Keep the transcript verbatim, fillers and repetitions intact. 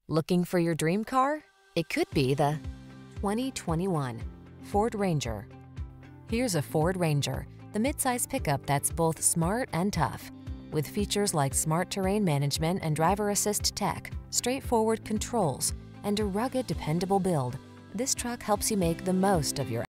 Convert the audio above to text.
Looking for your dream car? It could be the twenty twenty-one Ford Ranger. Here's a Ford Ranger, the midsize pickup that's both smart and tough. With features like smart terrain management and driver assist tech, straightforward controls, and a rugged, dependable build, this truck helps you make the most of your